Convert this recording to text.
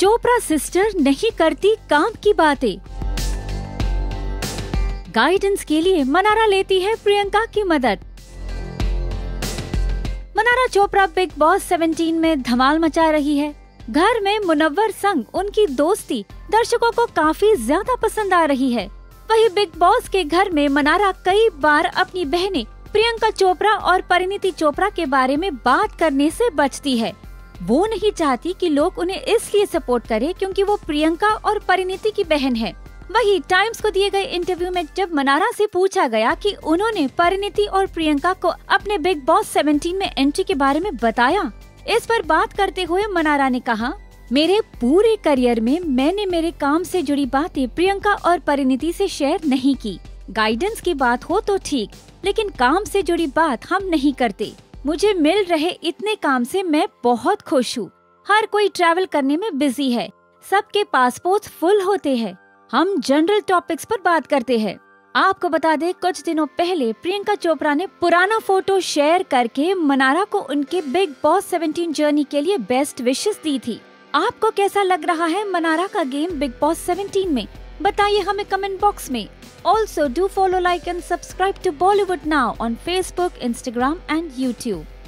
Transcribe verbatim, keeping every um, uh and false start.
Chopra sister नहीं करती काम की बातें। गाइडेंस के लिए मनारा लेती है प्रियंका की मदद। मनारा चोपड़ा बिग बॉस सत्रह में धमाल मचा रही है। घर में मुनव्वर संग उनकी दोस्ती दर्शकों को काफी ज्यादा पसंद आ रही है। वहीं बिग बॉस के घर में मनारा कई बार अपनी बहनें प्रियंका चोपड़ा और परिणीति चोपड़ा के बारे में बात करने से बचती है। वो नहीं चाहती कि लोग उन्हें इसलिए सपोर्ट करें क्योंकि वो प्रियंका और परिणीति की बहन है। वहीं टाइम्स को दिए गए इंटरव्यू में जब मनारा से पूछा गया कि उन्होंने परिणीति और प्रियंका को अपने बिग बॉस सत्रह में एंट्री के बारे में बताया, इस पर बात करते हुए मनारा ने कहा, मेरे पूरे करियर में मैंने मेरे काम से जुड़ी बातें प्रियंका और परिणीति से शेयर नहीं की। गाइडेंस की बात हो तो ठीक, लेकिन काम से जुड़ी बात हम नहीं करते। मुझे मिल रहे इतने काम से मैं बहुत खुश हूँ। हर कोई ट्रैवल करने में बिजी है, सबके पासपोर्ट फुल होते हैं। हम जनरल टॉपिक्स पर बात करते हैं। आपको बता दें, कुछ दिनों पहले प्रियंका चोपड़ा ने पुराना फोटो शेयर करके मनारा को उनके बिग बॉस सत्रह जर्नी के लिए बेस्ट विशेस दी थी। आपको कैसा लग रहा है मनारा का गेम बिग बॉस सत्रह में? बताइए हमें कमेंट बॉक्स में। Also do follow, like and subscribe to Bollywood Now on Facebook, Instagram and YouTube.